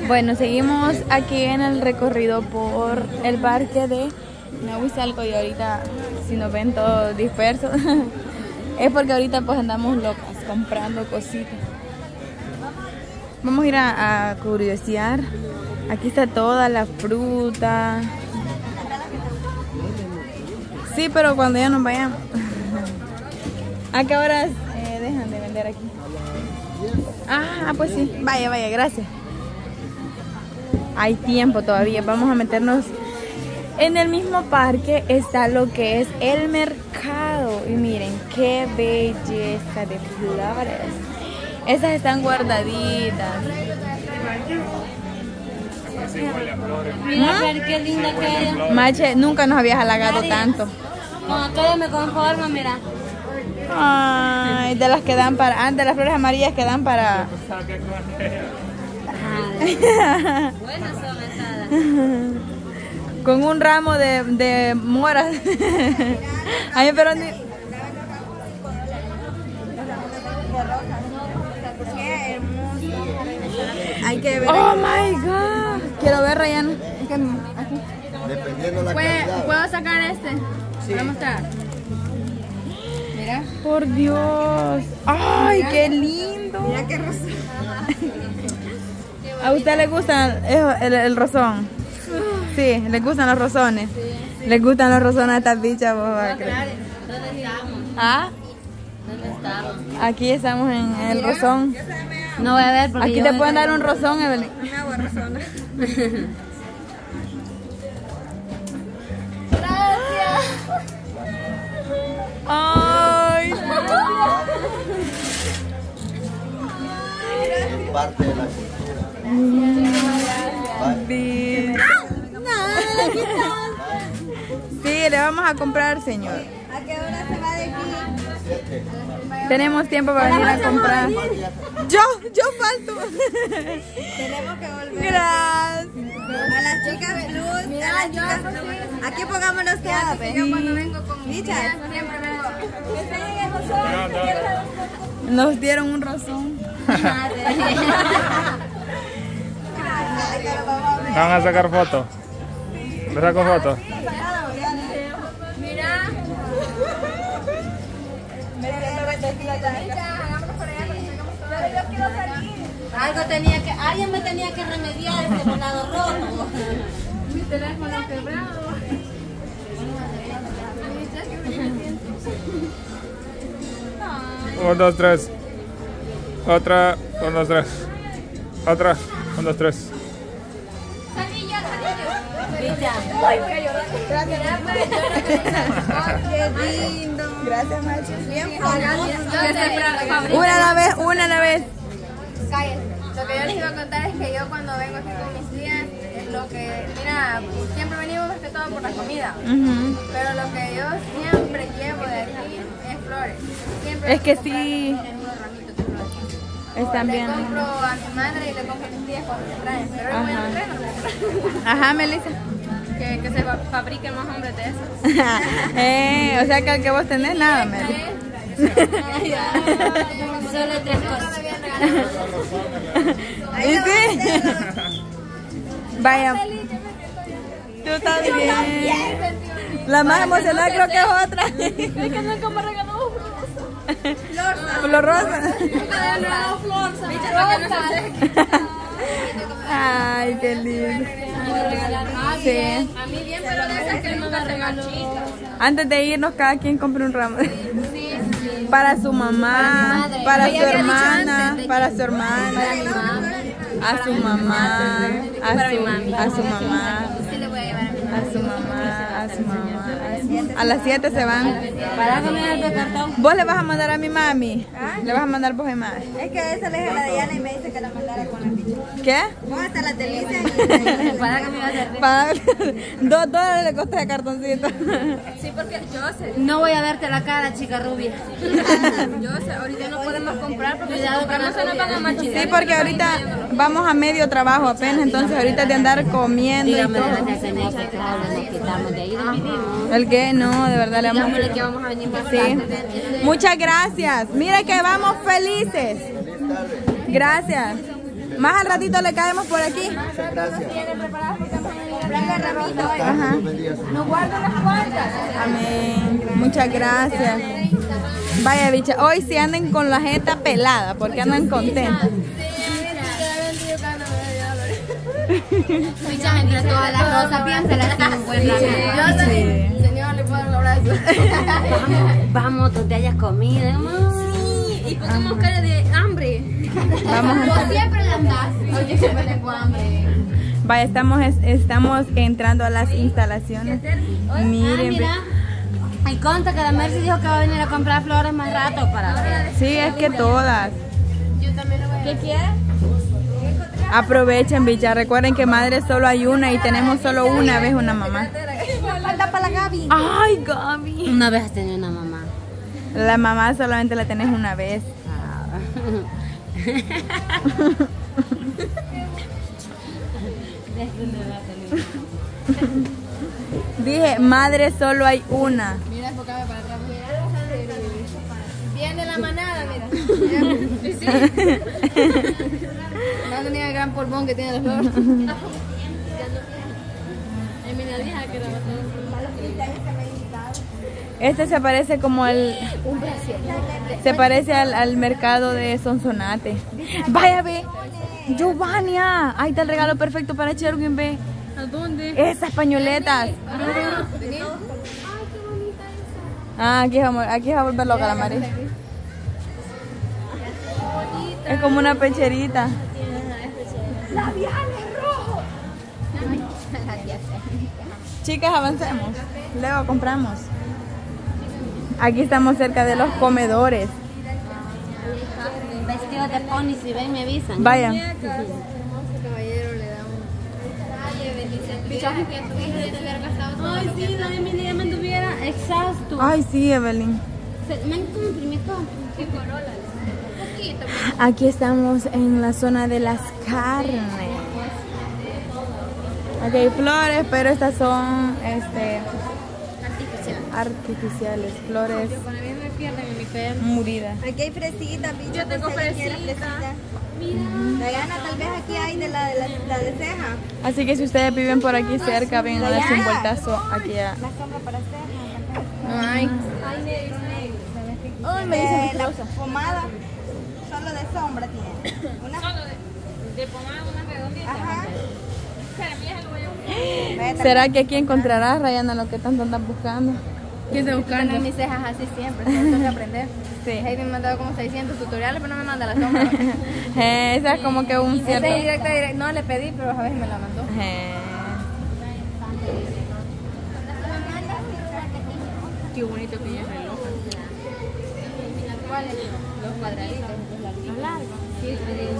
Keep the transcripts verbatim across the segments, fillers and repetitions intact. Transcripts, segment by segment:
Bueno, seguimos aquí en el recorrido por el parque de Nahuizalco y ahorita si nos ven todos dispersos es porque ahorita pues andamos locas comprando cositas. Vamos a ir a, a curiosear. Aquí está toda la fruta. Sí, pero cuando ya nos vayamos. ¿A qué horas eh, dejan de vender aquí? Ah, pues sí. Vaya, vaya, gracias. Hay tiempo todavía. Vamos a meternos. En el mismo parque está lo que es el mercado. Y miren, qué belleza de flores. Esas están guardaditas. Mira, ¿Ah? ver qué linda aquella. Mache, nunca nos habías halagado María, tanto. Con aquella me conformo, mira. Ay, de las que dan para... Ah, de las flores amarillas que dan para... Buenas son esas. Con un ramo de, de moras. Ay, pero ni... Hay que ver. Oh my god. Quiero ver, Ryan. Aquí. Dependiendo la ¿Puedo, calidad. ¿Puedo sacar este? Sí. Para mostrar. Mira. Por Dios. Ay, Mira. qué lindo. Mira qué rosa. ¿A usted le gustan el, el, el rosón? Sí, le gustan los rosones. Sí. ¿Le gustan los rosones a estas bichas? ¿Dónde estamos? ¿Ah? ¿Dónde estamos? Aquí estamos en el rosón. No voy a ver porque Aquí yo te voy pueden a- dar un rosón, Evelyn. Una agua rosona. Ay, Es parte de la cultura. sí. Sí, le vamos a comprar, señor. ¿A qué hora se va de aquí? Tenemos tiempo para venir a comprar. Yo, yo falto. Tenemos que volver. Gracias. A las chicas plus. Mira, a las chicas plus. Aquí pongámonos todas. Yo cuando vengo con mis tías siempre vengo. Nos dieron un rosón. ¿Van a sacar fotos? ¿Le saco fotos? Mira. Algo tenía que, alguien me tenía que remediar ese volado rojo. Mi teléfono quebrado. uno, dos, tres. Otra, uno, dos, tres. Otra, uno, dos, tres. Qué lindo. Gracias, Macho. Bien famoso. Una a la vez, una a la vez. Cállate. Lo que yo les iba a contar es que yo cuando vengo aquí con mis tías, es lo que, mira, siempre venimos más que todo por la comida. Ujú. Pero lo que yo siempre llevo de aquí es flores. Siempre Es que comprar sí. unos ramitos de flores. Están Le bien. compro a mi madre y le compro a mis tías cuando se traen. Pero hoy no Ajá. me traen, no me traen. Ajá, Melissa. Que, que se fa- fabriquen más hombres de esos. eh, o sea que el que vos tenés nada, Melissa. Solo tres cosas. ¿Y sí? Vaya. Tú estás bien. La más emocionada creo que es otra. Es que nunca me regaló flor. Flor rosa. Nunca me regaló flor. Rosa. Ay, qué lindo. Sí. A mí bien, pero de esas que nunca regaló. Antes de irnos, cada quien compra un ramo. Para su mamá, para su hermana, para su hermana, a su mamá, a su, a su mamá, Sí le voy a llevar a mi a su mamá, a su mamá. A las siete se van. Para comer el cartón. ¿Vos le vas a mandar a mi mami? ¿Le vas a mandar vos a mi mami? Es que esa le dije a la Diana y me dice que la mandara con la picha. ¿Qué? Vos hasta la delicia y Para que me va a servir. Para dos dólares le costó de cartoncito. sí, porque yo sé. No voy a verte la cara, chica rubia. Yo sé, ahorita no podemos comprar porque Cuidado si compramos con la se nos van a marchitar. Sí, porque ahorita vamos a medio trabajo apenas, entonces ahorita de andar comiendo y Dígame todo. de la cenecha que ahora nos quitamos de ahí de mi vida. ¿El qué? No, de verdad le vamos Digámosle que vamos a venir por Sí. Muchas gracias. Mira que vamos felices. Gracias. Más al ratito le caemos por aquí. Muchas gracias. Ajá. Dios bendiga su Nos guarda unas cuantas. Amén. Muchas gracias. Vaya bicha, hoy sí anden con la jeta pelada porque andan contentos. Fichas entre todas las cosas, piénsala así un buen rato. Sí. Señor, le puedo dar un abrazo. Vamos, vamos, tú te hayas comido. Sí, y pongamos cara de hambre. Vamos a... Como siempre la andas. Oye, siempre tengo hambre. Vaya, estamos, estamos entrando a las instalaciones. Miren. Mira. Y conta que la Mercy dijo que va a venir a comprar flores más rato para hacer. Sí, es que todas. Yo también lo voy a ¿Qué quieres? Aprovechen, bicha. Recuerden que madre solo hay una y tenemos solo una vez una mamá. Falta para la Gaby. Ay, Gaby. Una vez has tenido una mamá. La mamá solamente la tenés una vez. Dije, madre solo hay una. Mira, enfócame para atrás. Viene la manada, mira. Sí, sí. No tenía el gran polvón que tiene la flor. Este se parece como al... Se parece al, al mercado de Sonsonate. Vaya, ve. Giovannia. Ahí está el regalo perfecto para Cherwin, ve. ¿A dónde? Esas pañoletas. Ah, aquí vamos, aquí va a volver loca la Mari. Es como una pecherita. Chicas, avancemos. Luego compramos. Aquí estamos cerca de los comedores. Vestido de pony, si ven me avisan. Vaya. Ese caballero le da un... Ay, sí, Dani, mi día me anduviera exacto. Ay, sí, Evelyn. Me como primito. Aquí estamos en la zona de las carnes. Aquí hay flores, pero estas son este, artificiales. Flores muridas. Aquí hay fresitas, bicho. Yo tengo fresita. Diana, tal vez aquí hay de la de, la, la de ceja. Así que si ustedes viven por aquí cerca, vengan a darse un vueltazo aquí a... La sombra para ceja. No hay. Ay, me dicen que la pomada. Solo de sombra tiene. Una... Solo de, de pomada, una redondita. Ajá. ¿Será que aquí encontrarás, Rayana, lo que tanto andas buscando? ¿Quién está buscando? Yo mis cejas así siempre, tengo que aprender. Sí. Heidi me ha mandado como seiscientos tutoriales, pero no me manda la sombra. Eh, esa es como que un cierto... Esa es directa, directa. No le pedí, pero a veces me la mandó. Eh. Qué bonito que ella es reloj. ¿Cuáles? Los cuadraditos, los larguitos. ¿Los largos? Sí,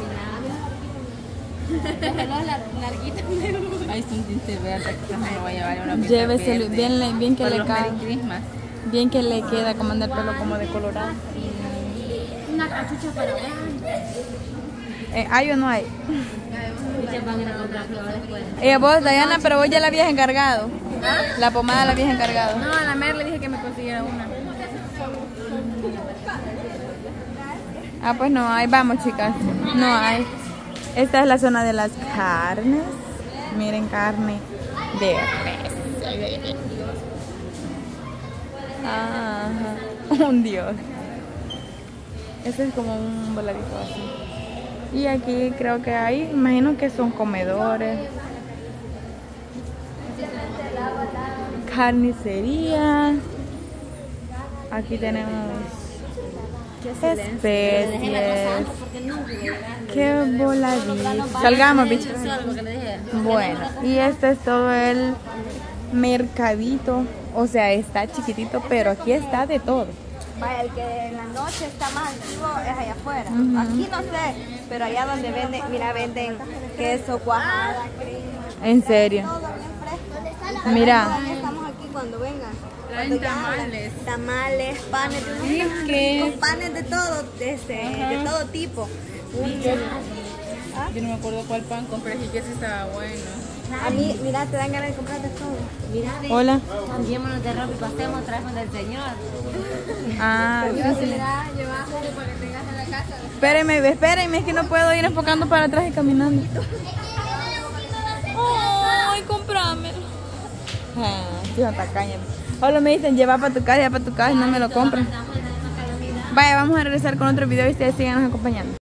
los relojes larguitos. Ahí es un tinte verde, quizás me lo voy a llevar una pinta Llévese verde. bien, bien que Para le los cae. Merry Christmas. Bien que le queda como anda el pelo como de colorado. Una cachucha para ver. Eh, ¿Hay o no hay? Muchas van a ir a comprar flores después. Eh, vos, Diana, pero vos ya la habías encargado. La pomada la habías encargado. No, a la Mer le dije que me consiguiera una. Ah, pues no, ahí vamos, chicas. No hay. Esta es la zona de las carnes. Miren, carne de res. Ajá. Un dios. Este es como un voladito así. Y aquí creo que hay, imagino que son comedores. Carnicería. Aquí tenemos especies. Qué voladito. Salgamos, bicho. Bueno, y este es todo el mercadito. O sea, está chiquitito, pero aquí está de todo. Vaya, el que en la noche está más activo es allá afuera. Ujú. Aquí no sé, pero allá donde venden, mira, venden queso, cuajada, crema. En serio. Todo bien fresco. Mira. Todavía estamos aquí cuando vengan. Traen Cuando ya- tamales. Tamales, panes, con panes de todo, este, de todo tipo. Yo no me acuerdo cuál pan compré, y que ese estaba bueno. A mí, mira, te dan ganas de comprarte todo. Mira, ve, Hola. cambiémonos de ropa y pasemos otra vez con el señor. Ah, Yo sí, sí. mira, lleva jugo para que tengas en la casa. Espérenme, espérenme, es que no puedo ir enfocando para atrás y caminando. Ay, comprámelo. Ah, sí, son tacañas. Solo me dicen, lleva para tu casa, lleva para tu casa y no me lo compran. Vaya, vamos a regresar con otro video y ustedes sigan acompañando.